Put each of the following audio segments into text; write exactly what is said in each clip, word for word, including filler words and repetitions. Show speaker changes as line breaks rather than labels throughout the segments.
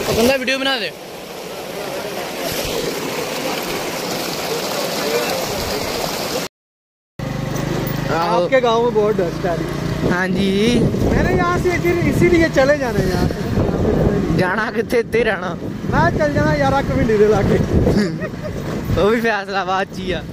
बंदा वीडियो बना दे।
आपके गांव में बहुत डस्ट है।
हाँ जी,
मैंने यहाँ से इसीलिए चले जाना है। यहाँ
जाना कितने इतने रहना।
मैं चल जाना यार कमिंडी दे लाके।
वो भी फैसलाबाद ची आ।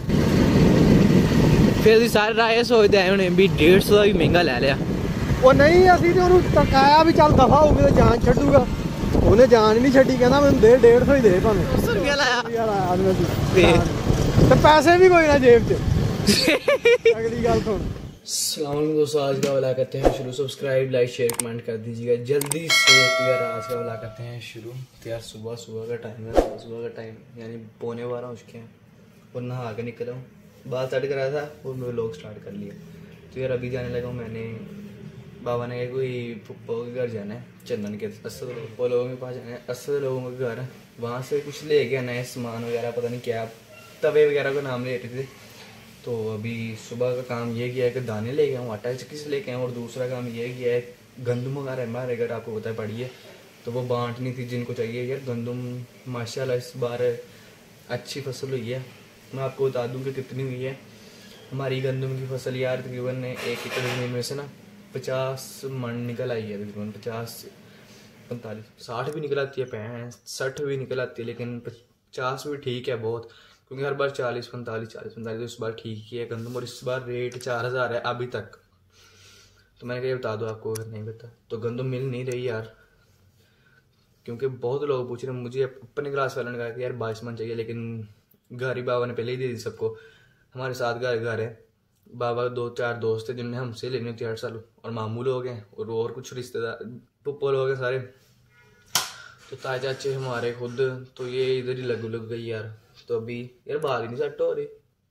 फिर सारे राय सोचते आए होने भी डेढ़ सौ का भी महंगा ले लिया।
वो नहीं असी तो तकाया भी चल दफा होगी तो जान छड्डूगा। उन्हें जान ही नहीं छड्डी, कहना मैं दे डेढ़ सौ ही दे भावें।
सौ रुपया लाया
तो पैसे भी कोई ना जेब च। अगली गल सुन।
अस्सलाम वालेकुम दोस्तों, आज का वाला करते हैं शुरू। सब्सक्राइब लाइक शेयर कमेंट कर दीजिएगा जल्दी से। तो यार आज का वाला करते हैं शुरू। तो यार सुबह सुबह का टाइम है, सुबह सुबह का टाइम यानी पौने बारह हो चुके हैं और नहा के निकला हूँ। बाल सेट कराया था और मैं लोग स्टार्ट कर लिया। तो यार अभी जाने लगा हूँ। मैंने बाबा ने कोई पप्पा के घर जाना है, चंदन के अस्सद पप्पा लोगों के पास जाना है, अस्सद लोगों के घर। वहाँ से कुछ ले गया नए सामान वगैरह, पता नहीं क्या तवे वगैरह का नाम ले रहे थे। तो अभी सुबह का काम ये किया है कि दाने ले गया हूँ, आटा चक्की से लेके आऊँ। और दूसरा काम ये किया है गंदम वगैरह हमारे घर आपको पता है पड़ी है, तो वो बांटनी थी जिनको चाहिए। यार गंदम माशाल्लाह इस बार अच्छी फसल हुई है। मैं आपको बता दूँ कि कितनी हुई है हमारी गंदम की फसल। यार तकरीबन एक एकड़ जमीन में से ना पचास मन निकल आई है। तकरीबन पचास पैंतालीस साठ भी निकल आती है, पैंसठ भी निकल आती है, लेकिन पचास भी ठीक है बहुत, क्योंकि हर बार चालीस पैंतालीस चालीस पैंतालीस तो इस बार ठीक ही है गंदम। और इस बार रेट चार हज़ार है अभी तक। तो मैंने कहा बता दो आपको अगर नहीं पता। तो गंदम मिल नहीं रही यार, क्योंकि बहुत लोग पूछ रहे हैं मुझे। अपने क्लास वाले ने कहा कि यार बाईस मन चाहिए, लेकिन घर ही बाबा ने पहले ही दे दी सबको। हमारे साथ घर घर है, बाबा दो चार दोस्त हैं जिनने हमसे लेनी होती है हर साल, और मामू लोग हैं और और कुछ रिश्तेदार पुप्पो लोग हैं सारे। तो ताए चाचे हमारे खुद, तो ये इधर ही लग लग गई यार। तो अभी यार बाल ही नहीं सेट हो रहे,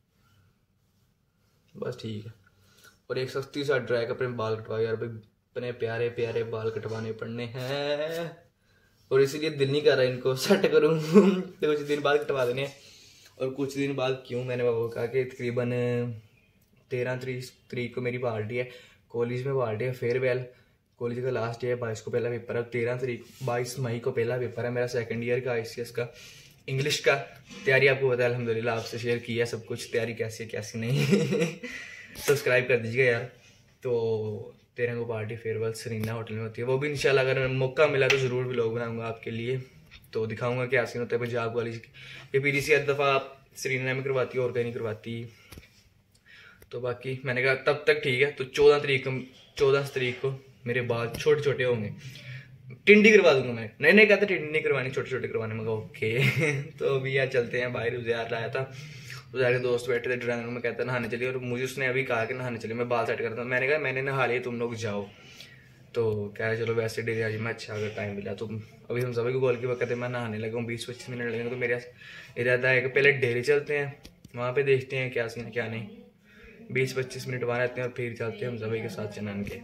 बस ठीक है। और एक सस्ती सा ड्रैग अपने बाल कटवा यार भाई, अपने प्यारे प्यारे बाल कटवाने पड़ने हैं। और इसीलिए दिल नहीं कर रहा इनको सेट करूँ। तो कुछ दिन बाद कटवा देने हैं। और कुछ दिन बाद क्यों, मैंने बाबा को कहा कि तकरीबन तेरह तरीक को मेरी पार्टी है, कॉलेज में पार्टी है, फेयरवेल। कॉलेज का लास्ट ईयर, बाईस को पहला पेपर है, तेरह तारीख बाईस मई को पहला पेपर है मेरा सेकंड ईयर का आई सी एस का इंग्लिश का। तैयारी आपको पता है अल्हम्दुलिल्लाह, आपसे शेयर किया सब कुछ, तैयारी कैसी है कैसी नहीं। सब्सक्राइब कर दीजिएगा यार। तो तेरह को पार्टी फेयरवेल सरीना होटल में होती है, वो भी इंशाल्लाह अगर मौका मिला तो ज़रूर भी लोग बनाऊंगा आपके लिए। तो दिखाऊंगा क्या सीन होता है पंजाब वाली। ये पीरी सी हर दफ़ा सरीना में करवाती है और कहीं नहीं करवाती। तो बाकी मैंने कहा तब तक ठीक है। तो चौदह तारीख को चौदह तारीख को मेरे बाल छोटे छोटे होंगे, टिंडी करवा दूंगा मैं। नहीं नहीं कहते टिंडी नहीं करवानी, छोटे छोटे करवाने में। ओके। तो अभी यार चलते हैं बाहर। उज़ैर लाया था, उज़ैर के दोस्त बैठे थे ड्राइंग रूम में, कहता नहाने चलिए। और मुझे उसने अभी कहा कि नहाने चलिए, मैं बाल सेट करता हूँ। मैंने कहा मैंने नहा लिया, तुम लोग जाओ। तो कह रहे चलो वैसे डेली आज मैं, अच्छा अगर टाइम मिला तो। अभी हम सभी को कॉल की वक्त मैं नहाने लगा हूँ, बीस पच्चीस मिनट लगेंगे। तो मेरा इरादा है कि पहले डेली चलते हैं, वहाँ पे देखते हैं क्या सीन है क्या नहीं। बीस पच्चीस मिनट वहाँ रहते हैं और फिर चलते हैं हम सभी के साथ चनान के।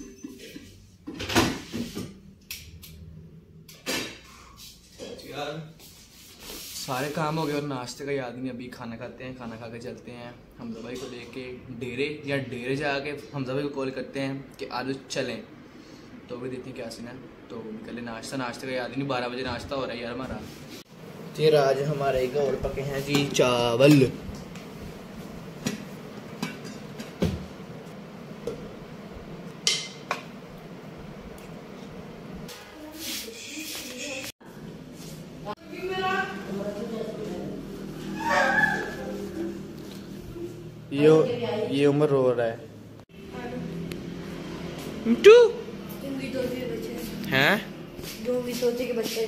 यार सारे काम हो गए और नाश्ते का याद नहीं। अभी खाना खाते हैं, खाना खा के चलते हैं हम सभी को लेके डेरे, या डेरे जाके हम सभी को कॉल करते हैं कि आज चलें। तो अभी देखते हैं क्या सीन है। तो निकले नाश्ता, नाश्ते का याद ही नहीं, बारह बजे नाश्ता हो रहा है यार हमारा। फिर आज हमारे एक और पके हैं जी चावल। ये ये उम्र रो रहा है। मिट्टू हैं तोते के बच्चे,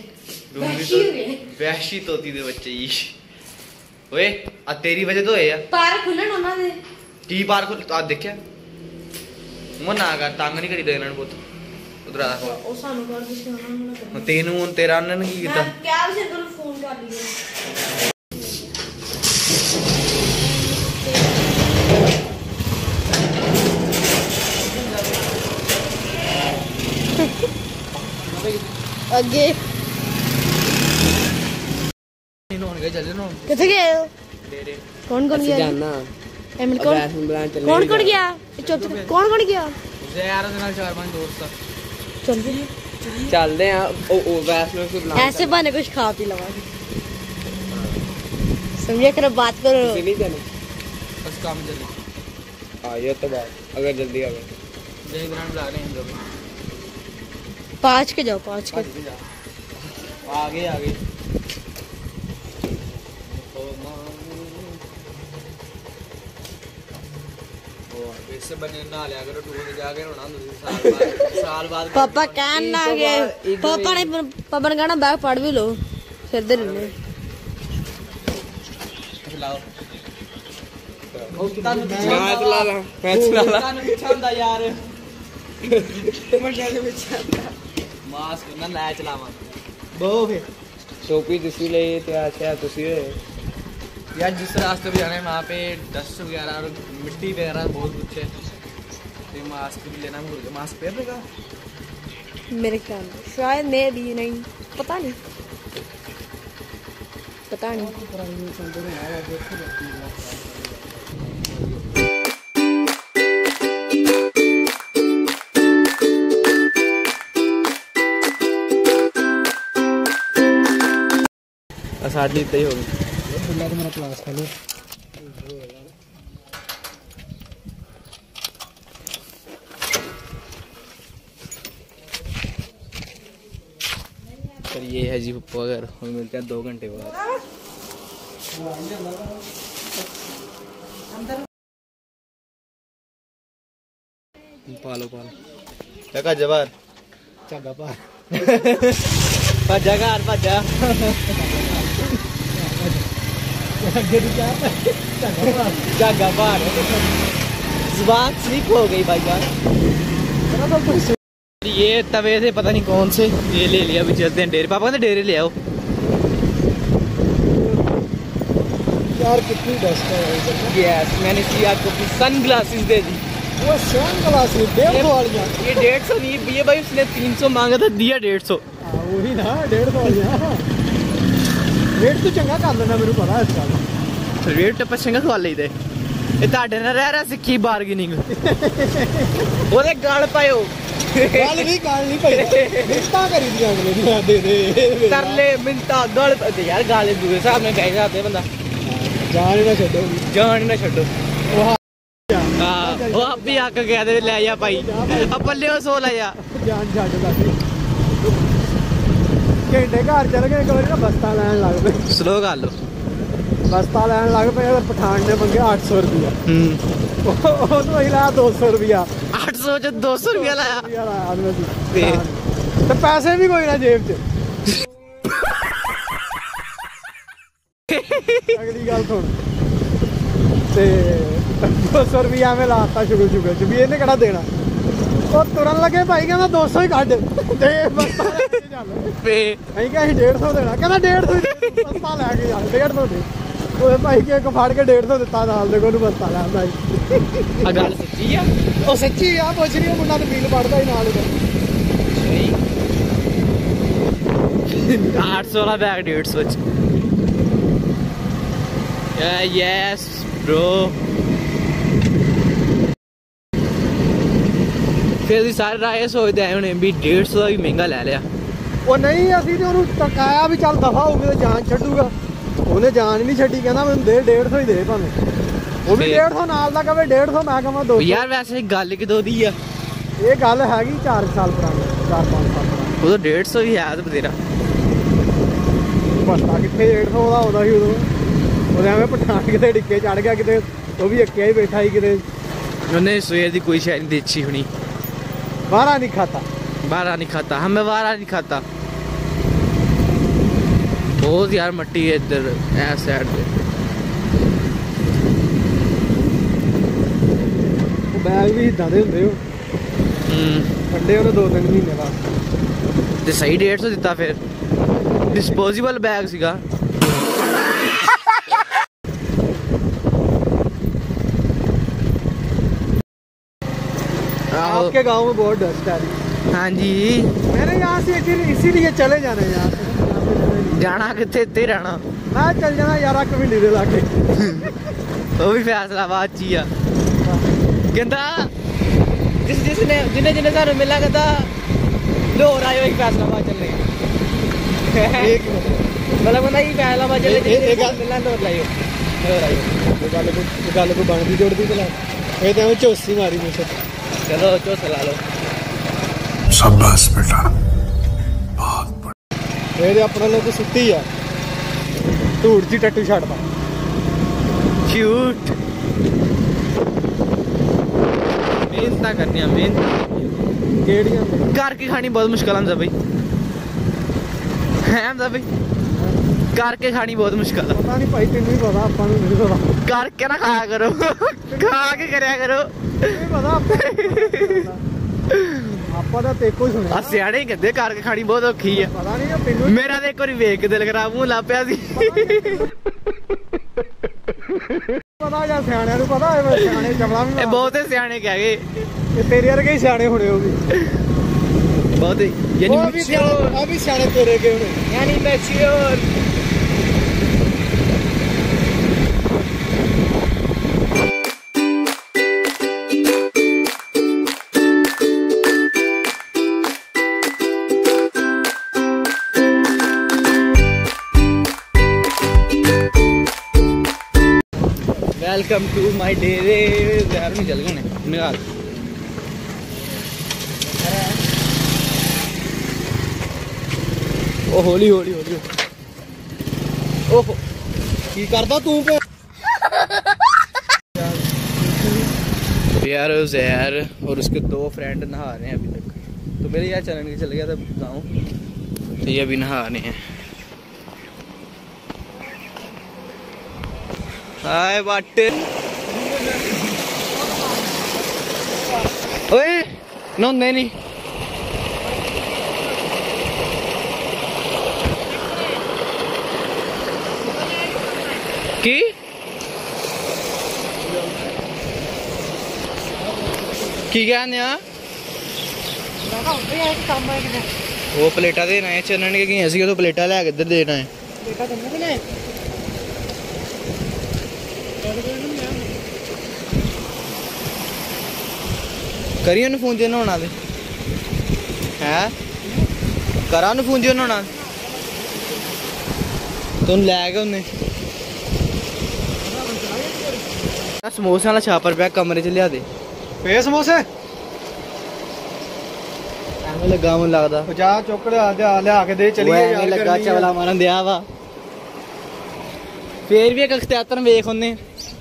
वहशी तोती दे बच्चे। ओए आ तेरी वजह तो है यार, पार्क खुलन होना दे की पार्क खुल। आ देखया मैं ना कर तंग नहीं करी देना पुत उधर आ। ओ सानू कर दिस ना तेनू तेरा अन्न की कीता क्या से तू फोन कर लिया।
आगे किथे गए हो? कौन कौन गया? जाना कौन कौन कौन गया? कौन कौन गया?
यार चार पांच दोस्त
चल चलते हैं ओ ओ वैष्णो से बुला
ऐसे बने कुछ खा पी लगा समझे कर बात करो
नहीं जाने
बस काम चले।
हाँ ये तो बात अगर जल्दी आ गए
जय ब्रांड बुला रहे हैं हम लोग।
पाँच के जाओ पाँच के
आगे आगे इससे बने ना लिया करो टूर से जाके रोना साल बाद साल बाद
पापा कहन ना गए पापा ने पापा ने कहना बैग पढ़ भी लो फिर दे रहने
खिलाओ
मैं चला रहा मैं चला रहा
पीछे ਹੁੰਦਾ यार मैं जाने पीछे मास्क ना लाया चलावा बहु फिर
टोपी तुसी ले ते आशा तुसी ले
यार जिस रास्ते पे जाना है वहाँ पे डस्ट वगैरह और मिट्टी वगैरह बहुत कुछ है तो मास्क भी लेना भूल गया। मास्क पहन लेगा
मेरे ख्याल में शायद मैं भी नहीं पता नहीं पता नहीं
साढ़े इतना ही होगी
मेरा क्लास का लो
पर ये है जी पप्पा अगर हमें मिलते हैं दो घंटे बाद। पालो पालो जगह जवार
चंगा पा
भजा घर भजा जागा बाहर जुबान स्लिप हो गई भाई जान। ये तवे थे पता नहीं कौन से ये ले लिया अभी चलते हैं डेरे। पापा कहते डेरे ले आओ
यार कितनी डस्ट है
यस मैंने इसलिए आपको अपनी सन ग्लासेस दे दी।
वो सन ग्लासेस डेढ़ सौ वालियां
ये डेढ़ सौ नहीं ये भाई उसने तीन सौ मांगा था दिया डेढ़ सौ।
वही ना डेढ़ सौ वालियां रेट तो चंगा कर लेना मेरे पता है इसका
रेट तो चंगा खवा लेते ਇਹ ਤੁਹਾਡੇ ਨਾਲ ਰਹਿ ਰਿਹਾ ਸਿੱਖੀ ਬਾਰਗੇਨਿੰਗ ਉਹਦੇ ਗਾਲ ਪਾਇਓ
ਗੱਲ ਨਹੀਂ ਗੱਲ ਨਹੀਂ ਭਾਈ ਮਿੰਤਾ ਕਰੀ ਦੀਆਂ ਅਗਲੇ ਦੀਆਂ ਦੇ ਦੇ
ਤਰਲੇ ਮਿੰਤਾ ਗਾਲ ਤੇ ਯਾਰ ਗਾਲੇ ਦੂਏ ਹਿਸਾਬ ਨਾਲ ਕਹਿ ਜਾਂਦੇ ਬੰਦਾ
ਜਾਨ ਨਾ ਛੱਡੋ
ਜਾਨ ਨਾ ਛੱਡੋ ਉਹ ਹਾਂ ਉਹ ਆਪੀ ਹੱਕ ਕਹਿ ਦੇ ਲੈ ਜਾ ਭਾਈ ਆ ਪੱਲਿਓ ਸੋ ਲੈ ਜਾ
ਜਾਨ ਛੱਡ ਦੱਸ ਘੰਟੇ ਘਰ ਚਲ ਗਏ ਇੱਕ ਵਾਰੀ ਨਾ ਬਸਤਾ ਲੈਣ ਲੱਗ ਪਏ
ਸਲੋ ਕਰ ਲੋ
बस्ता लैन लग पे पठान ने मंगे आठ सौ रुपया लाया दो सौ रुपया
आठ सौ च दो सौ रुपया लाया
तो पैसे भी कोई ना जेब च अगली गल सुन ते दो सौ रुपया में लाता शुगर शुगर च भी इन्हें केड़ा देना ਉਹ ਤੁਰਨ ਲੱਗੇ ਭਾਈ ਕਹਿੰਦਾ ਦੋ ਸੌ ਹੀ ਕੱਢ ਤੇ ਬਸਤਾ ਲੈ ਕੇ ਚੱਲ
ਤੇ
ਅਸੀਂ ਕਿਹਾ ਅਸੀਂ ਡੇਢ ਸੌ ਦੇਣਾ ਕਹਿੰਦਾ ਡੇਢ ਸੌ ਬਸਤਾ ਲੈ ਕੇ ਚੱਲ ਡੇਢ ਸੌ ਦੇ ਉਹ ਭਾਈ ਕੇ ਇੱਕ ਫੜ ਕੇ ਡੇਢ ਸੌ ਦਿੱਤਾ ਨਾਲ ਦੇ ਕੋਲ ਬਸਤਾ ਲੈਂਦਾ ਸੀ
ਆ ਗੱਲ ਸੱਚੀ ਆ
ਉਹ ਸੱਚੀ ਆ ਪੁੱਛ ਰਹੀ ਮੁੰਡਾ ਤੇ ਬਿੱਲ ਪੜਦਾ ਹੀ ਨਾਲ ਉਹਦਾ
आठ सौ वाला बैग डेढ़ सौ यस ब्रो फिर सारे राय सोचते आए होने भी डेढ़ सौ का भी महंगा ले लिया
ਉਹ ਨਹੀਂ ਅਸੀਂ ਤੇ ਉਹਨੂੰ ਟਕਾਇਆ ਵੀ ਚੱਲ ਦਫਾ ਹੋ ਗਿਆ ਜਾਨ ਛੱਡੂਗਾ ਉਹਨੇ ਜਾਨ ਨਹੀਂ ਛੱਡੀ ਕਹਿੰਦਾ ਮੈਨੂੰ ਦੇ ਡੇਢ ਸੌ ਹੀ ਦੇ ਭਾਵੇਂ ਉਹ ਵੀ ਡੇਢ ਸੌ ਨਾਲ ਦਾ ਕਵੇ ਡੇਢ ਸੌ ਮੈਂ ਕਹਾਂ ਦੋ ਸੌ
यार वैसे गल किदों दी आ
ਇਹ ਗੱਲ ਹੈਗੀ ਚਾਰ ਸਾਲ ਪੁਰਾਣੀ ਚਾਰ ਪੰਜ ਸਾਲ ਪੁਰਾਣੀ
वो तो डेढ़ सौ ही है तो बतेरा
ਬਸਤਾ ਕਿੱਥੇ ਡੇਢ ਸੌ ਦਾ ਆਉਂਦਾ ਸੀ ਉਦੋਂ ਉਹਦੇ ਐਵੇਂ ਪਠਾਨ ਕਿਤੇ ਡਿੱਕੇ ਚੜ ਗਿਆ ਕਿਤੇ ਉਹ ਵੀ ਅੱਕਿਆ ਹੀ ਬੈਠਾ ਸੀ ਕਿਤੇ
उन्हें सवेर की कोई शायद नहीं देखी होनी
ਵਾਰਾ ਨਹੀਂ ਖਾਤਾ
बारह नहीं खाता हमें बारह नहीं खाता बहुत यार मट्टी है इधर ऐस साइड पे
ਉਹ ਬੈਗ ਵੀ ਇਦਾਂ ਦੇ ਹੁੰਦੇ ਉਹ ਠੰਡੇ ਉਹਨੇ ਦੋ ਤਿੰਨ ਮਹੀਨੇ ਬਾਅਦ
ਤੇ ਸਹੀ डेढ़ सौ ਦਿੱਤਾ ਫਿਰ डिस्पोजेबल बैग ਸੀਗਾ
आपके गांव में बहुत डस्ट है
हाँ जी
मैंने यहाँ से इसीलिए चले जाना है यार
जाना कितने इतने रहना
मैं चल जाना यार कमीनी दे लाके
वो भी फैसलाबाद ची आ कहता जिस जिसने जिन्हें जिन्हें सानू मिला कहता बंदे और आए एक फैसलाबाद चल रहे हैं
एक
मतलब बंदा ही फैसलाबाद चले एक गल और लाइयो और आइयो
गल को गल को बनदी जोड़दी चला ए ते चौसी मारी मुझे
चलो चौथा ला लो
शाबाश बेटा बहुत
ए ते अपना लोग सुट्टी आ धूड़ ची टट्टू छड़दा
क्यूट मेहनत करनी है मेहनत
केड़ियां
घर की खानी बहुत मुश्किल है भाई है भाई घर के खानी बहुत मुश्किल है
पता नहीं भाई तेनू ही पता अपन नहीं पता
घर के ना खाया करो खा के करया करो
नहीं पता आपा दा तेको ही सुनिया
आ सियाणे ही कहते घर के खानी बहुत औखी है
पता नहीं तेनू
मेरा तो एक बार वेख के दिल खराब मुंह ला पिया सी
पता या सियाणियां नूं पता है सियाणे चमड़ा भी
ਇਹ ਬਹੁਤ ਸਿਆਣੇ ਕਹਿ ਗਏ
ये तेरे वर्गे ही सियाणे होने होगी
बहुत यानी
वो भी सियाणे आ भी सियाणे तेरे के होने
यानी मैच्योर वेलकम टू माय डेरे यार नहीं चल गए निकाल ओ होली होली होली ओहो
की करदा तू पे
यार जहर और उसके दो फ्रेंड नहा रहे हैं अभी तक तो मेरे यार चलन के चल गया था गाँव तो ये अभी नहा रहे हैं हाय बाटे ओए नौंदे नहीं की की कहने वो प्लेटा देना है चलन के गई तो प्लेटा लै के इधर देना है करिए उन्हें फोन जो नहाना दे है करा उन्हें फोन जो नहाना तो लै गए उन्हें समोसे वाला छापर पे कमरे च लिया दे
पे समोसे
एवें लगा मन लगता
जा चुक लिया लिया के दे चलिए यार
लगा चवला मारन दिया वा फिर भी एक अख्तियातन वेख उन्हें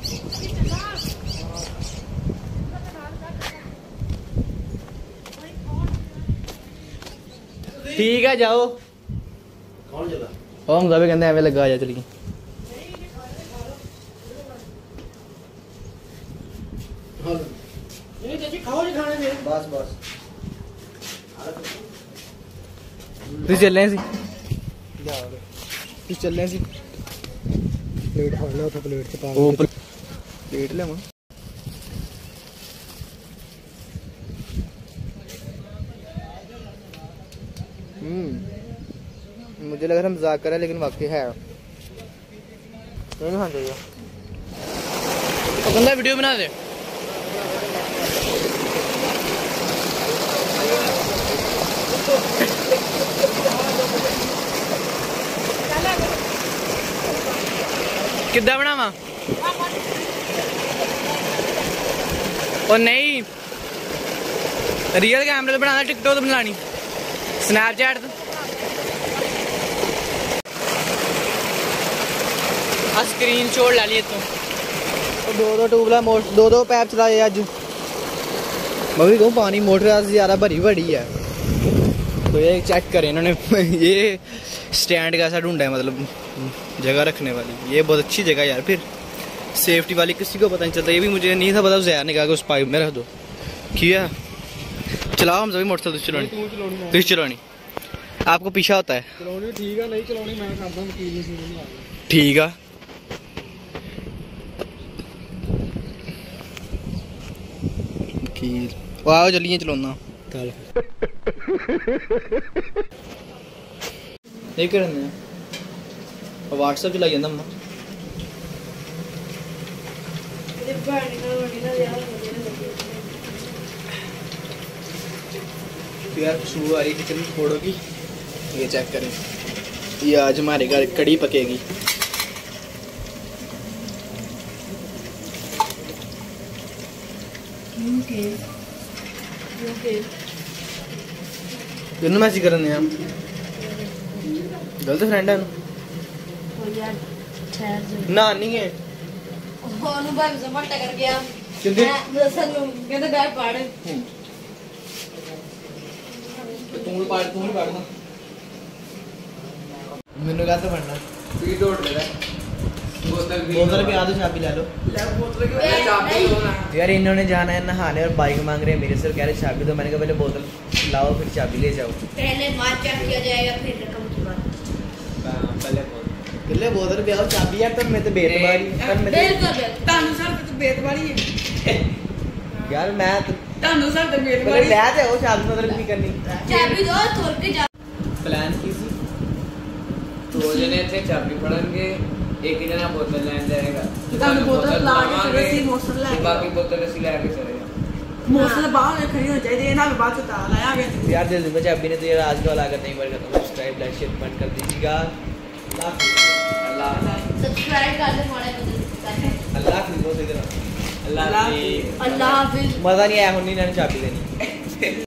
ठीक है जाओ कौन चला हम भी कहते एवें लगा जा चलिए
बस बस
तू चलने सी तू चलने सी
प्लेट फड़ लो तो प्लेट से पा
ओ प्लेट ले मां हम्म मुझे लग रहा है मजाक कर रहा है लेकिन वाकई है नहीं खाना चाहिए तो गंदा वीडियो बना दे किद्दां बनावा और नहीं रियल कैमरे तो बनाना टिकटॉक तो बनानी स्नैपचैट तो स्क्रीन शॉट ला लिए तू दो दो ट्यूबला मोटर दो दो पैप चलाए अज मगर कहूँ पानी मोटर ज़्यादा भरी भरी है तो ये चेक करें इन्होंने ये स्टैंड कैसा ढूंढा है मतलब जगह रखने वाली ये बहुत अच्छी जगह यार फिर सेफ्टी वाली किसी को पता नहीं चलता ये भी मुझे नहीं था पता ज़्यादा ने कहा कि उस पाइप में रख दो किया चलाओ हम सभी मोटरसाइकिल चलानी तुझ चलानी आपको पीछा होता है
ठीक है नहीं चलानी मैं करदा वकील नहीं
ठीक है वकील आओ चलिए चलाना
चल
ये करने व्हाट्सएप चलाई जांदा अम्मा तो यार खुशबू आ रही है किचन में फोड़ो की। ये चेक करें, ये आज हमारे घर कड़ी पकेगी। दोनों मैसी करने हैं गलत फ्रेंड है ना नहीं है
ਉਹਨੂੰ ਭਾਈ ਜ਼ਮਟਾ ਕਰ ਗਿਆ
ਕਿੰਦੇ
ਮੈਂ ਦੱਸਣ ਨੂੰ ਕਹਿੰਦੇ ਬੈਠ ਪੜ
ਤੂੰ ਪਾੜ ਤੂੰ ਹੀ ਪਾੜਨਾ ਮੈਨੂੰ ਕਹਤਾ ਪੜਨਾ
स्पीड दौड़ ले बोतल भी
बोतल भी आधे चाबी ले लो
ले बोतल की वजह चाबी लो ना
यार इन्होंने जाना है नहाने और बाइक मांग रहे हैं मेरे से, कह रहे चाबी दो। मैंने कहा पहले बोतल लाओ फिर चाबी ले जाओ।
पहले मार चेक किया जाएगा फिर रकम की बात
पहले
पहले बोतल भी आओ चाबी यार तब मैं तो बेतबारी तब मैं
बिल्कुल
तानू सर तो बेतवारी है
यार मैं तो
तानू सर तो
पहले
बेतवारी
ले जाओ चाबी मतलब की करनी
चाबी दो तोड़ के जा
प्लान की सी
दो जने थे चाबी पड़ेंगे, एक ही जना बोतल लेने जाएगा
तानू बोतल ला के चले सी मोटर ले के
बाकी बोतल ऐसी लेके चलेगा।
मोटर बाहर खड़ी हो जाए ना बात तो ताला आ गया
यार दिल में चाबी ने तो यार आज का वाला अगर नहीं बन खत्म सब्सक्राइब लाइक शेयर कमेंट कर दीजिएगा। अल्लाह
सब्सक्राइब कर दे हमारे बदल
अल्लाह की दो से इधर
अल्लाह हाफिज़।
अल्लाह हाफिज।
मजा नहीं आया, हुन्नी ने चाबी देनी।